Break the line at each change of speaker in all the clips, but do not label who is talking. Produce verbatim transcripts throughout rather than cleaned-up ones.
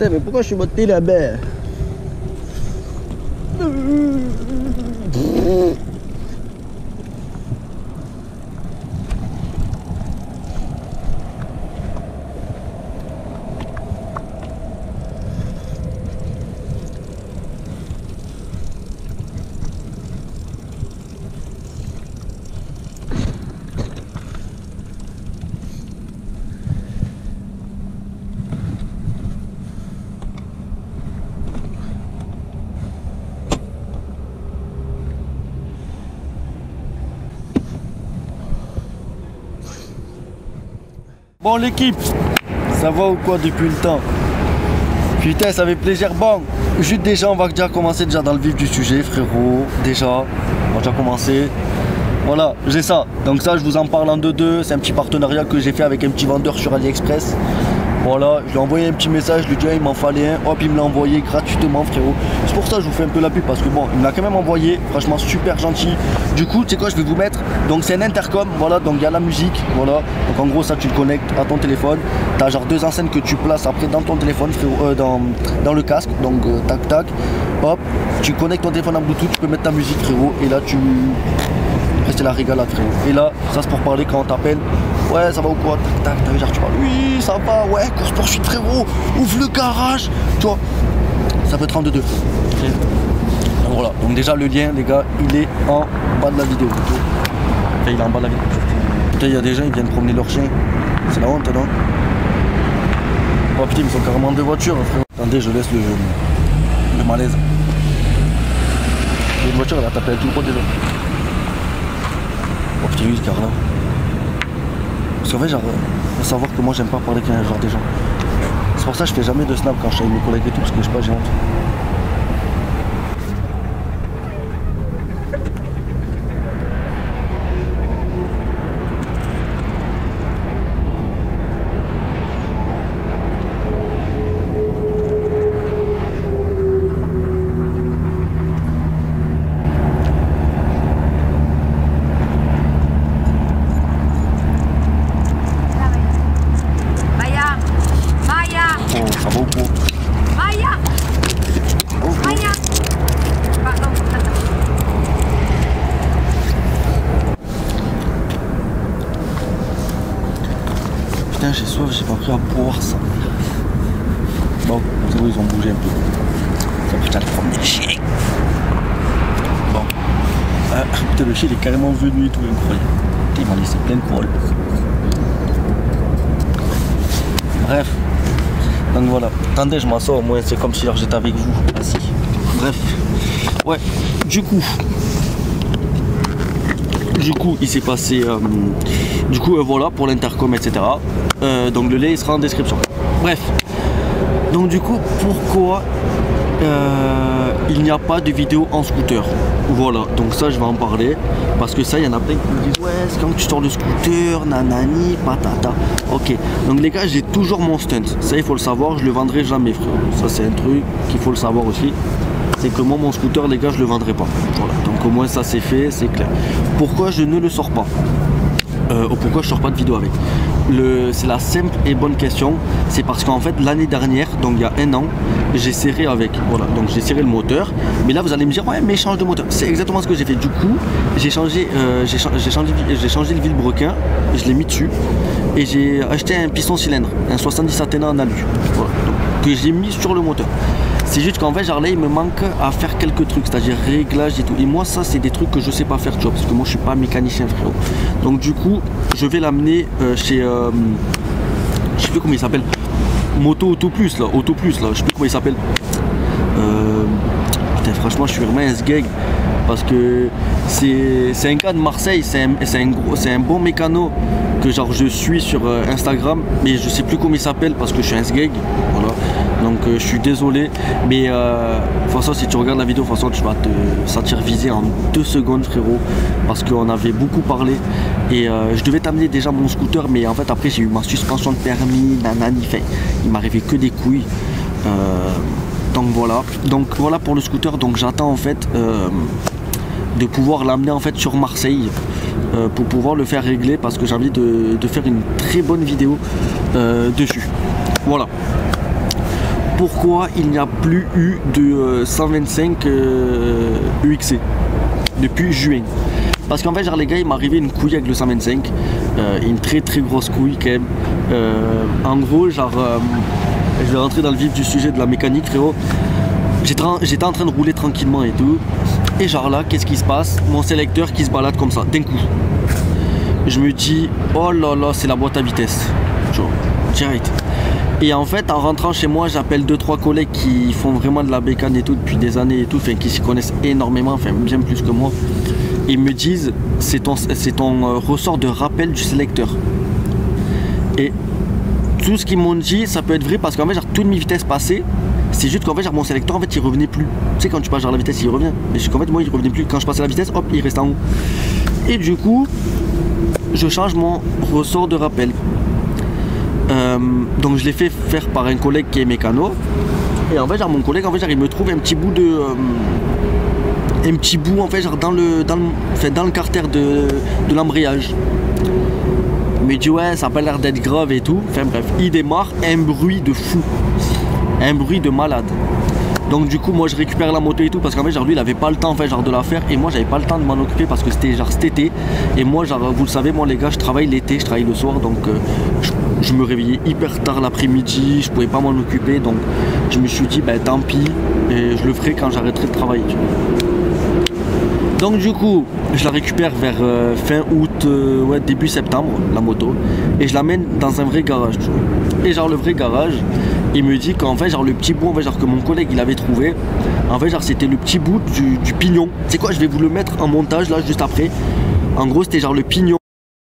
Putain, mais pourquoi je suis monté là-bas?
Bon l'équipe, ça va ou quoi depuis le temps? Putain ça fait plaisir. Bon, juste déjà on va déjà commencer déjà dans le vif du sujet frérot. Déjà, on va déjà commencer. Voilà, j'ai ça. Donc ça je vous en parle en deux deux. C'est un petit partenariat que j'ai fait avec un petit vendeur sur AliExpress. Voilà, je lui ai envoyé un petit message, je lui ai dit ah, il m'en fallait un, hop il me l'a envoyé gratuitement frérot. C'est pour ça que je vous fais un peu la pub parce que bon, il me l'a quand même envoyé, franchement super gentil. Du coup, tu sais quoi, je vais vous mettre, donc c'est un intercom, voilà, donc il y a la musique, voilà. Donc en gros ça tu le connectes à ton téléphone, tu as genre deux enceintes que tu places après dans ton téléphone, frérot, euh, dans, dans le casque, donc euh, tac tac, hop, tu connectes ton téléphone en Bluetooth, tu peux mettre ta musique frérot, et là tu... Après c'est la régalade frérot. Et là, ça c'est pour parler quand on t'appelle. Ouais, ça va ou quoi? Tac, tac, tac, genre tu parles. Oui, ça va, ouais, course poursuite frérot. Ouvre le garage. Tu vois, ça peut trente-deux. Okay. Donc voilà, donc déjà le lien, les gars, il est en bas de la vidéo. Enfin, il est en bas de la vidéo. Putain, il y a des gens, ils viennent promener leur chien. C'est la honte, non? Oh putain, ils sont carrément deux voitures, frérot. Attendez, je laisse le, le malaise. Il y a une voiture, elle a tapé à tout le pot déjà. Oh putain, oui, Carla. Parce qu'en fait, genre, faut savoir que moi j'aime pas parler avec un genre des gens. C'est pour ça que je fais jamais de snap quand je suis avec mes collègues et tout, parce que je sais pas, j'ai honte. Putain, j'ai soif, j'ai pas pris à boire ça. Bon, c'est bon, ils ont bougé un peu. Ça putain le premier chien. Bon. Euh, putain, le chien il est carrément venu et tout, incroyable. Putain, il m'a laissé plein de colle. Bref. Donc voilà. Attendez, je m'assois au moins, c'est comme si j'étais avec vous. Assis. Bref. Ouais. Du coup. Du coup, il s'est passé. Euh, du coup, euh, voilà pour l'intercom, et cetera. Euh, donc le lien il sera en description. Bref. Donc du coup, pourquoi euh, il n'y a pas de vidéo en scooter? Voilà. Donc ça, je vais en parler parce que ça, il y en a plein qui me disent ouais, c'est quand tu sors le scooter, nanani, patata. Ok. Donc les gars, j'ai toujours mon stunt. Ça, il faut le savoir. Je le vendrai jamais, frère. Ça, c'est un truc qu'il faut le savoir aussi. C'est que moi mon scooter les gars je le vendrai pas. Voilà. Donc au moins ça c'est fait, c'est clair. Pourquoi je ne le sors pas euh, ou pourquoi je sors pas de vidéo avec? C'est la simple et bonne question. C'est parce qu'en fait l'année dernière, donc il y a un an, j'ai serré avec. Voilà, donc j'ai serré le moteur. Mais là vous allez me dire ouais mais change de moteur. C'est exactement ce que j'ai fait. Du coup j'ai changé, euh, j'ai changé, changé, changé le vilebrequin, je l'ai mis dessus et j'ai acheté un piston cylindre, un soixante-dix Athena en alu. Voilà, donc, que j'ai mis sur le moteur. C'est juste qu'en fait genre là il me manque à faire quelques trucs, c'est-à-dire réglage et tout. Et moi ça c'est des trucs que je sais pas faire, tu vois, parce que moi je suis pas mécanicien frérot. Donc du coup je vais l'amener euh, chez euh, je sais plus comment il s'appelle, Moto Auto Plus là, Auto Plus là, je sais plus comment il s'appelle. Euh, putain franchement je suis vraiment un sgeg parce que c'est un gars de Marseille, c'est un, un, gros, un bon mécano que genre je suis sur euh, Instagram, mais je sais plus comment il s'appelle parce que je suis un sgeg, voilà. Donc euh, je suis désolé, mais euh, de toute façon si tu regardes la vidéo, de toute façon tu vas te sentir visé en deux secondes frérot, parce qu'on avait beaucoup parlé et euh, je devais t'amener déjà mon scooter, mais en fait après j'ai eu ma suspension de permis, nanani, fait, il m'arrivait que des couilles. Euh, donc voilà, donc voilà pour le scooter. Donc j'attends en fait euh, de pouvoir l'amener en fait sur Marseille euh, pour pouvoir le faire régler, parce que j'ai envie de, de faire une très bonne vidéo euh, dessus. Voilà. pourquoi il n'y a plus eu de euh, cent vingt-cinq euh, U X C depuis juin. Parce qu'en fait, genre les gars, il m'est arrivé une couille avec le cent vingt-cinq, euh, une très très grosse couille quand même. Euh, en gros, genre, euh, je vais rentrer dans le vif du sujet de la mécanique, frérot. J'étais en train de rouler tranquillement et tout, et genre là, qu'est-ce qui se passe? Mon sélecteur qui se balade comme ça, d'un coup. Je me dis, oh là là, c'est la boîte à vitesse, genre, direct. Et en fait, en rentrant chez moi, j'appelle deux trois collègues qui font vraiment de la bécane et tout depuis des années et tout, enfin qui s'y connaissent énormément, enfin bien plus que moi. Ils me disent, c'est ton, c'est ton euh, ressort de rappel du sélecteur. Et tout ce qu'ils m'ont dit, ça peut être vrai parce qu'en fait, genre, toutes mes vitesses passées, c'est juste qu'en fait, genre, mon sélecteur, en fait, il revenait plus. Tu sais, quand tu passes genre la vitesse, il revient. Mais qu'en fait, moi, il revenait plus. Quand je passais la vitesse, hop, il reste en haut. Et du coup, je change mon ressort de rappel. Euh, donc, je l'ai fait faire par un collègue qui est mécano. Et en fait, genre, mon collègue, en fait, genre, il me trouve un petit bout de... Euh, un petit bout, en fait, genre, dans le, dans le, enfin, dans le carter de, de l'embrayage. Il me dit, ouais, ça a pas l'air d'être grave et tout. Enfin, bref, il démarre, un bruit de fou. Un bruit de malade. Donc du coup moi je récupère la moto et tout parce qu'en fait genre lui il avait pas le temps en fait genre de la faire et moi j'avais pas le temps de m'en occuper parce que c'était genre cet été et moi genre vous le savez moi les gars je travaille l'été, je travaille le soir donc euh, je, je me réveillais hyper tard l'après-midi, je pouvais pas m'en occuper donc je me suis dit ben tant pis et je le ferai quand j'arrêterai de travailler. Donc du coup je la récupère vers euh, fin août, euh, ouais, début septembre la moto et je l'amène dans un vrai garage tu vois. Et genre le vrai garage il me dit qu'en fait genre le petit bout en fait, genre que mon collègue il avait trouvé en fait genre c'était le petit bout du, du pignon. C'est quoi, je vais vous le mettre en montage là juste après. En gros c'était genre le pignon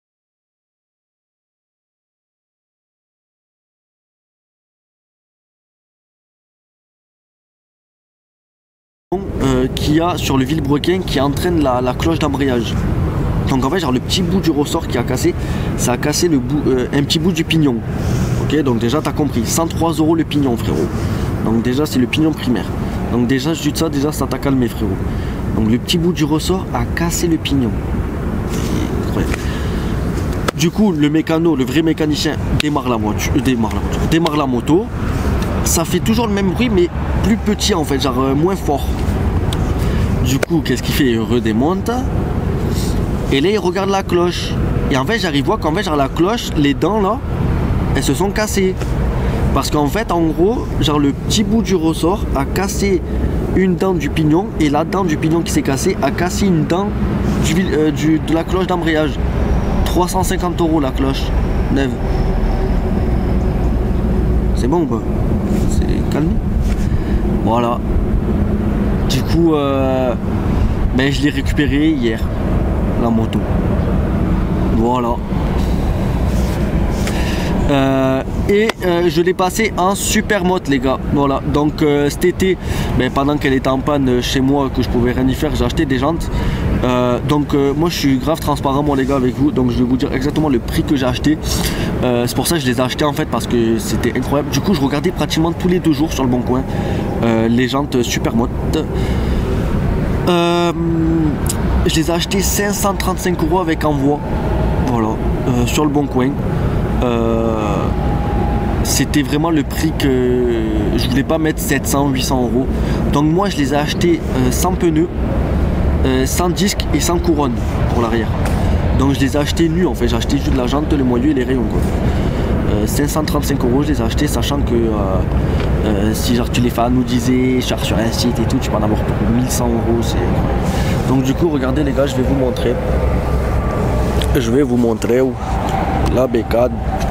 euh, qu'il y a sur le vilebrequin qui entraîne la, la cloche d'embrayage. Donc en fait genre le petit bout du ressort qui a cassé, ça a cassé le bout, euh, un petit bout du pignon. Ok, donc déjà t'as compris, cent trois euros le pignon frérot. Donc déjà c'est le pignon primaire. Donc déjà je dis ça, déjà ça t'a calmé frérot. Donc le petit bout du ressort a cassé le pignon. Incroyable. Du coup le mécano, le vrai mécanicien démarre la moto, euh, démarre la moto, démarre la moto. Ça fait toujours le même bruit mais plus petit en fait, genre euh, moins fort. Du coup qu'est-ce qu'il fait? Il redémonte. Et là il regarde la cloche. Et en fait j'arrive à voir qu'en fait genre la cloche, les dents là, elles se sont cassées. Parce qu'en fait en gros, genre le petit bout du ressort a cassé une dent du pignon. Et la dent du pignon qui s'est cassée a cassé une dent du, euh, du, de la cloche d'embrayage. Trois cent cinquante euros la cloche neuve. C'est bon ou pas? C'est calme. Voilà. Du coup euh, ben, je l'ai récupéré hier, la moto. Voilà. Euh, et euh, je l'ai passé en super motte les gars. Voilà, donc euh, cet été ben, pendant qu'elle était en panne chez moi, que je pouvais rien y faire, j'ai acheté des jantes. euh, donc euh, moi je suis grave transparent moi les gars avec vous, donc je vais vous dire exactement le prix que j'ai acheté. euh, c'est pour ça que je les ai achetés en fait parce que c'était incroyable. Du coup je regardais pratiquement tous les deux jours sur le bon coin euh, les jantes super motte. euh, je les ai achetés cinq cent trente-cinq euros avec envoi. Voilà, euh, sur le bon coin. Euh, c'était vraiment le prix que je voulais pas mettre, sept cents huit cents euros. Donc moi je les ai achetés euh, sans pneus, euh, sans disque et sans couronne pour l'arrière. Donc je les ai achetés nus en fait, j'ai acheté juste de la jante, le moyeu et les rayons quoi. euh, cinq cent trente-cinq euros je les ai achetés, sachant que euh, euh, si genre tu les fais anodiser sur un site et tout, tu peux en avoir pour mille cent euros, c'est incroyable. Donc du coup regardez les gars, je vais vous montrer. Je vais vous montrer où la bécane.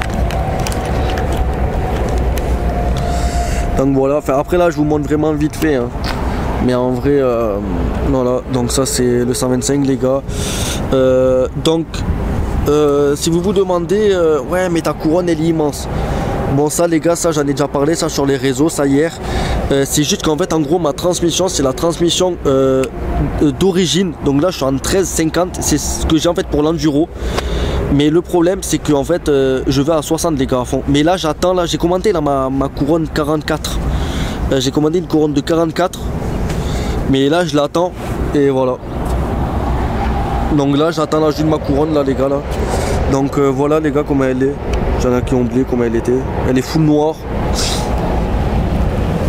Donc voilà, enfin, après là je vous montre vraiment vite fait hein. Mais en vrai euh, voilà, donc ça c'est le cent vingt-cinq les gars. euh, donc euh, si vous vous demandez euh, ouais mais ta couronne elle est immense, bon ça les gars, ça j'en ai déjà parlé ça sur les réseaux ça hier. euh, c'est juste qu'en fait en gros ma transmission c'est la transmission euh, d'origine, donc là je suis en treize cinquante, c'est ce que j'ai en fait pour l'enduro. Mais le problème c'est que en fait euh, je vais à soixante les gars à fond. Mais là j'attends, là j'ai commandé là, ma, ma couronne quarante-quatre. euh, J'ai commandé une couronne de quarante-quatre. Mais là je l'attends. Et voilà. Donc là j'attends la juste ma couronne là les gars là. Donc euh, voilà les gars comment elle est. J'en ai qui ont oublié comment elle était. Elle est full noire.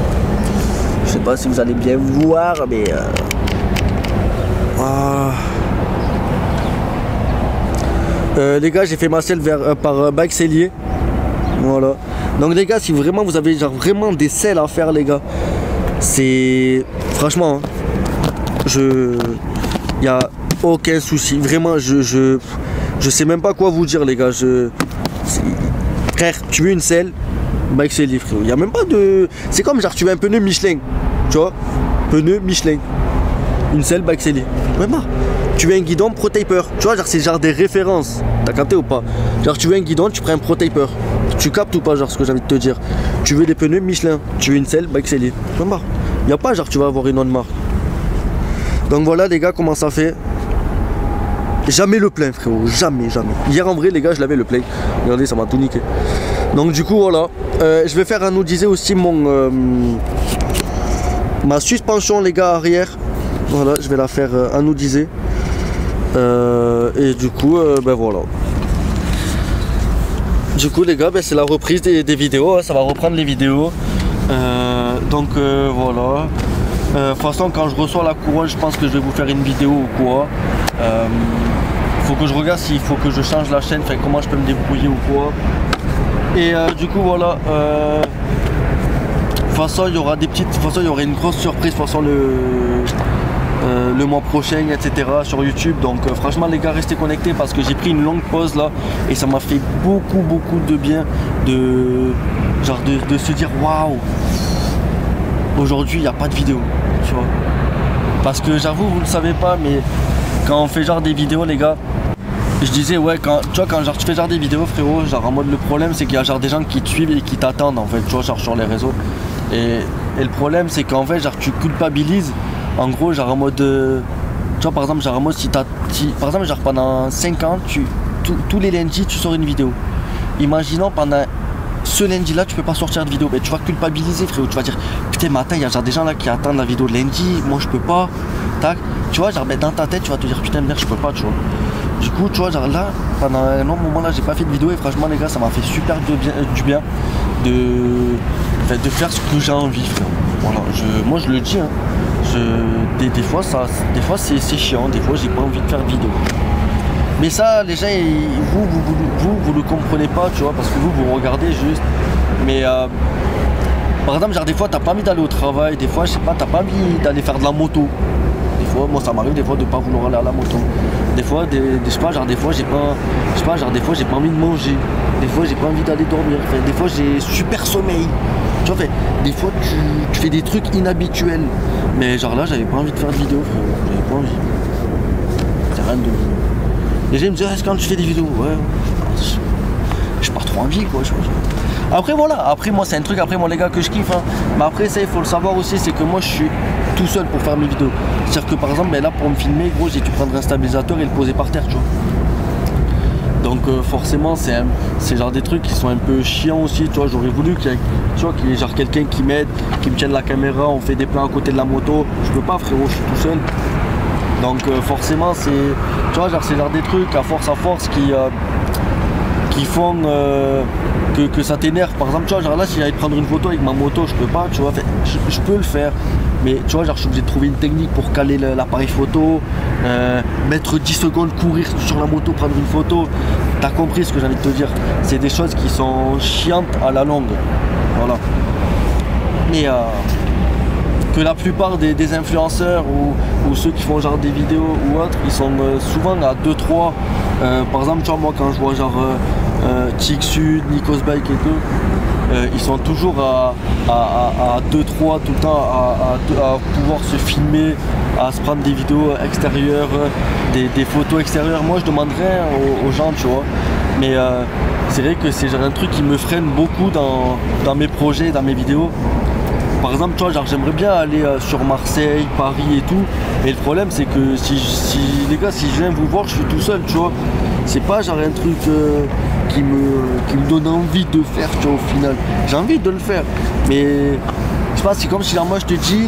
pas si vous allez bien voir, mais... Euh... Ah. Euh, les gars, j'ai fait ma selle vers, euh, par euh, Bike Sellier. Voilà. Donc les gars, si vraiment vous avez genre vraiment des selles à faire, les gars, c'est... Franchement, hein, je... Il n'y a aucun souci. Vraiment, je, je... Je sais même pas quoi vous dire, les gars. Je... Frère, tu veux une selle, Bike Sellier, frérot. Il n'y a même pas de... C'est comme genre tu veux un pneu Michelin. Tu vois, pneu Michelin. Une selle, Bike Sellier. Ouais, marre. Tu veux un guidon, Pro-Taper. Tu vois, genre c'est genre des références. T'as capté ou pas? Genre tu veux un guidon, tu prends un Pro-Taper. Tu captes ou pas, genre ce que j'ai envie de te dire? Tu veux des pneus Michelin. Tu veux une selle, Bike Sellier. Ouais, marre. Il n'y a pas genre tu vas avoir une autre marque. Donc voilà les gars, comment ça fait. Jamais le plein, frérot. Jamais, jamais. Hier en vrai les gars, je l'avais le plein. Regardez, ça m'a tout niqué. Donc du coup voilà. Euh, je vais faire anodiser aussi mon... Euh, ma suspension les gars arrière. Voilà, je vais la faire euh, anodiser. Euh, et du coup, euh, ben voilà. Du coup, les gars, ben, c'est la reprise des, des vidéos. Hein, ça va reprendre les vidéos. Euh, donc euh, voilà. Euh, de toute façon, quand je reçois la couronne, je pense que je vais vous faire une vidéo ou quoi. Euh, faut que je regarde s'il faut que je change la chaîne, enfin, comment je peux me débrouiller ou quoi. Et euh, du coup, voilà. Euh, de toute façon, il y aura des petites. De toute façon, il y aura une grosse surprise. De toute façon, le. Euh, le mois prochain, et cetera sur YouTube. Donc euh, franchement les gars, restez connectés parce que j'ai pris une longue pause là et ça m'a fait beaucoup beaucoup de bien de genre de, de se dire waouh, aujourd'hui il n'y a pas de vidéo, tu vois. Parce que j'avoue, vous ne le savez pas, mais quand on fait genre des vidéos les gars, je disais ouais, quand tu vois, quand genre tu fais genre des vidéos frérot, genre en mode le problème c'est qu'il y a genre des gens qui te suivent et qui t'attendent en fait, tu vois, genre sur les réseaux. Et, et le problème c'est qu'en fait genre tu culpabilises. En gros, genre en mode, euh, tu vois, par exemple, genre en mode si t'as, si, par exemple, genre pendant cinq ans, tu, tous les lundis, tu sors une vidéo. Imaginons pendant ce lundi-là, tu peux pas sortir de vidéo, mais tu vas culpabiliser, frérot. Tu vas dire, putain, mais attends, il y a genre des gens là qui attendent la vidéo de lundi, moi je peux pas. Tac, tu vois, genre ben, dans ta tête, tu vas te dire, putain, merde, je peux pas, tu vois. Du coup, tu vois, genre là, pendant un long moment là, j'ai pas fait de vidéo et franchement, les gars, ça m'a fait super du bien, du bien de, enfin, de faire ce que j'ai envie, frérot. Voilà, je, moi je le dis, hein. Je, des, des fois ça des fois c'est chiant, des fois j'ai pas envie de faire de vidéo, mais ça les gens ils, vous, vous, vous, vous vous le comprenez pas, tu vois, parce que vous vous regardez juste, mais euh, par exemple genre des fois t'as pas envie d'aller au travail, des fois je sais pas, t'as pas envie d'aller faire de la moto, des fois moi ça m'arrive des fois de pas vouloir aller à la moto, des fois des, des, je sais pas genre des fois j'ai pas je sais pas genre des fois j'ai pas envie de manger, des fois j'ai pas envie d'aller dormir, enfin, des fois j'ai super sommeil. Tu vois, des fois tu, tu fais des trucs inhabituels. Mais genre là, j'avais pas envie de faire de vidéo, frérot. J'avais pas envie. C'est rien de... Les gens me disent, est-ce que quand tu fais des vidéos? Ouais, je, je pars trop envie, quoi. Je, je... Après, voilà. Après, moi, c'est un truc, après, moi, les gars, que je kiffe. Hein. Mais après, ça, il faut le savoir aussi, c'est que moi, je suis tout seul pour faire mes vidéos. C'est-à-dire que, par exemple, ben, là, pour me filmer, gros, j'ai dû prendre un stabilisateur et le poser par terre, tu vois. Donc euh, forcément c'est c'est genre des trucs qui sont un peu chiants aussi, tu vois. J'aurais voulu qu'il y ait, tu vois, qu'il y ait genre quelqu'un qui m'aide, qui me tienne la caméra, on fait des plans à côté de la moto. Je peux pas, frérot, je suis tout seul. Donc euh, forcément c'est, tu vois, genre c'est genre des trucs à force à force qui euh, qui font euh, que, que ça t'énerve. Par exemple, tu vois, genre là si j'allais prendre une photo avec ma moto, je peux pas, tu vois. Enfin, je, je peux le faire, mais tu vois, genre je suis obligé de trouver une technique pour caler l'appareil photo, euh, mettre dix secondes, courir sur la moto, prendre une photo. T'as compris ce que j'ai envie de te dire. C'est des choses qui sont chiantes à la longue. Voilà. Mais euh, que la plupart des, des influenceurs ou, ou ceux qui font genre des vidéos ou autres, ils sont euh, souvent à deux trois. Euh, par exemple, tu vois, moi quand je vois genre euh, euh, Tixud, Nikos Bike et tout, euh, ils sont toujours à, à, à, à deux trois tout le temps à, à, à pouvoir se filmer, à se prendre des vidéos extérieures, des, des photos extérieures. Moi je demanderais aux, aux gens, tu vois, mais euh, c'est vrai que c'est genre un truc qui me freine beaucoup dans, dans mes projets, dans mes vidéos. Par exemple, tu vois, genre j'aimerais bien aller euh, sur Marseille, Paris et tout, et le problème c'est que si, si les gars, si je viens vous voir, je suis tout seul, tu vois. C'est pas genre un truc euh, qui, me, qui me donne envie de faire, tu vois, au final. J'ai envie de le faire, mais je sais pas, c'est comme si là moi je te dis,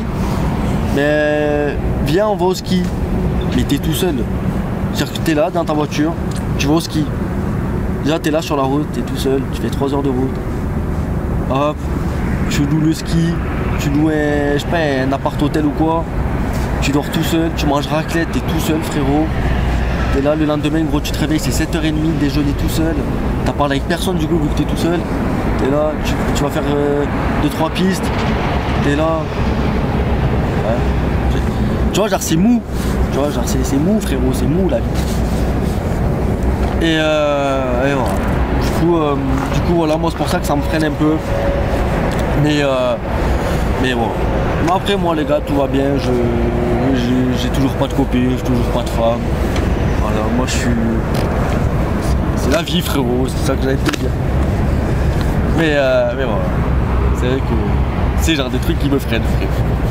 mais viens on va au ski, mais t'es tout seul. C'est-à-dire que t'es là dans ta voiture, tu vas au ski. Déjà t'es là sur la route, t'es tout seul, tu fais trois heures de route. Hop, tu loues le ski, tu loues un, je sais pas, un appart hôtel ou quoi, tu dors tout seul, tu manges raclette, t'es tout seul frérot. T'es là le lendemain, gros, tu te réveilles, c'est sept heures trente, déjeuner tout seul. T'as parlé avec personne du coup vu que t'es tout seul. T'es là, tu, tu vas faire deux trois pistes. T'es là. Ouais. Tu vois, genre c'est mou. Tu vois, genre c'est mou frérot, c'est mou la vie. Et, euh, et voilà. Du coup, euh, du coup voilà, moi c'est pour ça que ça me freine un peu. Mais euh, mais bon. Mais après moi les gars, tout va bien. Je j'ai toujours pas de copine, j'ai toujours pas de femme. Voilà, moi je suis. C'est la vie frérot, c'est ça que j'allais te dire. Mais euh, mais voilà. C'est vrai que c'est genre des trucs qui me freinent frérot.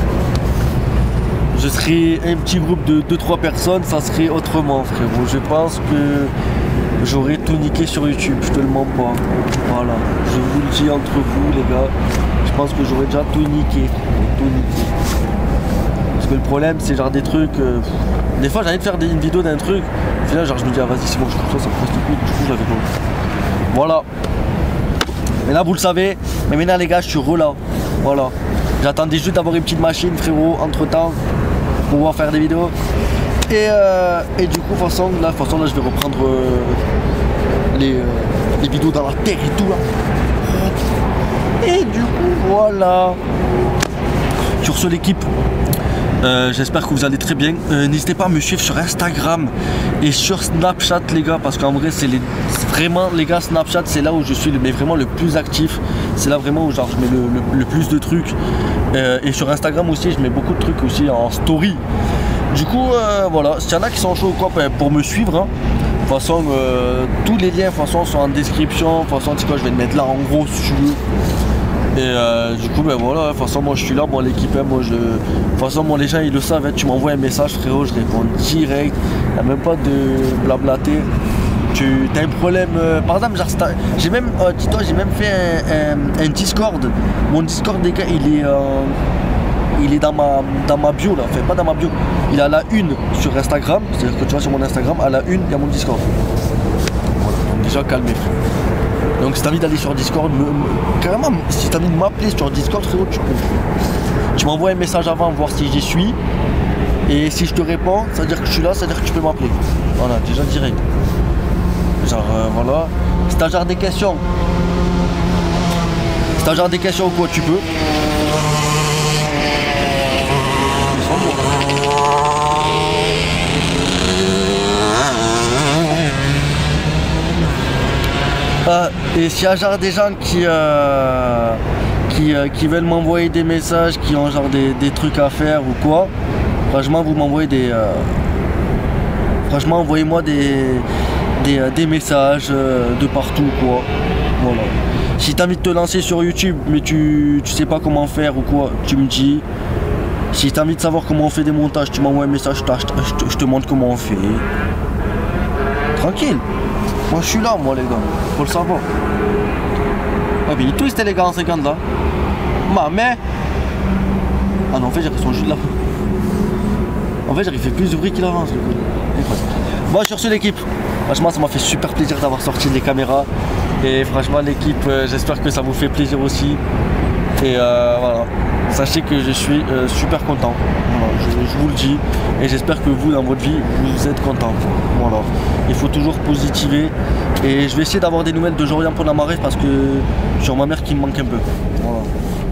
Je serais un petit groupe de deux trois personnes, ça serait autrement frérot. Je pense que j'aurais tout niqué sur YouTube, je te le mens pas. Voilà, je vous le dis entre vous les gars. Je pense que j'aurais déjà tout niqué, tout niqué. Parce que le problème c'est genre des trucs. Euh, des fois j'ai envie de faire des, une vidéo d'un truc. Au final genre je me dis ah vas-y c'est bon je coupe ça, ça me casse les couilles, du coup j'avais pas. Voilà. Mais là vous le savez, mais maintenant les gars je suis relâ. Voilà. J'attendais juste d'avoir une petite machine frérot entre temps pour pouvoir faire des vidéos. Et, euh, et du coup de toute façon là, de toute façon, là je vais reprendre euh, les, euh, les vidéos dans la terre et tout là. Et du coup voilà. Sur ce l'équipe, euh, j'espère que vous allez très bien. Euh, N'hésitez pas à me suivre sur Instagram et sur Snapchat les gars, parce qu'en vrai c'est vraiment les gars, Snapchat c'est là où je suis le, mais vraiment le plus actif. C'est là vraiment où genre je mets le, le, le plus de trucs. Euh, et sur Instagram aussi je mets beaucoup de trucs aussi en story. Du coup euh, voilà, s'il y en a qui sont chauds ou quoi pour me suivre, hein. De toute façon euh, tous les liens de toute façon sont en description. De toute façon c'est quoi, je vais le mettre là en gros si tu veux. Et euh, du coup ben voilà, de toute façon moi je suis là, moi l'équipe, moi je. De toute façon moi les gens ils le savent, hein, tu m'envoies un message frérot, je réponds direct, il n'y a même pas de blablater. Tu as un problème, euh, par exemple genre j'ai même, euh, dis-toi j'ai même fait un, un, un Discord. Mon Discord les gars il est euh, il est dans ma, dans ma bio là, enfin pas dans ma bio, il a la une sur Instagram, c'est-à-dire que tu vois sur mon Instagram, à la une il y a mon Discord. Voilà, donc déjà calmez. Donc si t'as envie d'aller sur Discord, me, me, carrément si t'as envie de m'appeler sur Discord frérot, tu peux. Tu m'envoies un message avant voir si j'y suis. Et si je te réponds, ça veut dire que je suis là, ça veut dire que tu peux m'appeler. Voilà, déjà direct. Genre euh, voilà. Si t'as genre des questions. Si t'as genre des questions ou quoi, tu peux. Euh, et s'il y a genre des gens qui, euh, qui, euh, qui veulent m'envoyer des messages, qui ont genre des, des trucs à faire ou quoi, franchement vous m'envoyez des... Euh, franchement envoyez-moi des, des, euh, des messages euh, de partout quoi. Voilà. Si t'as envie de te lancer sur YouTube mais tu, tu sais pas comment faire ou quoi, tu me dis. Si t'as envie de savoir comment on fait des montages, tu m'envoies un message, je, je, te, je te montre comment on fait. Tranquille. Moi je suis là moi les gars, faut le savoir. Ah mais il twist les gars en cinquante là. Ma mais. Ah non en fait j'ai son jus de là. En fait j'ai fait plus de bruit qu'il avance le coup. Bon sur ce l'équipe, franchement ça m'a fait super plaisir d'avoir sorti les caméras. Et franchement l'équipe euh, j'espère que ça vous fait plaisir aussi. Et euh, voilà. Sachez que je suis euh, super content, voilà, je, je vous le dis, et j'espère que vous dans votre vie vous êtes content. Voilà, il faut toujours positiver, et je vais essayer d'avoir des nouvelles de Jorian Pont-de-la-Marèche parce que sur ma mère qui me manque un peu. Voilà.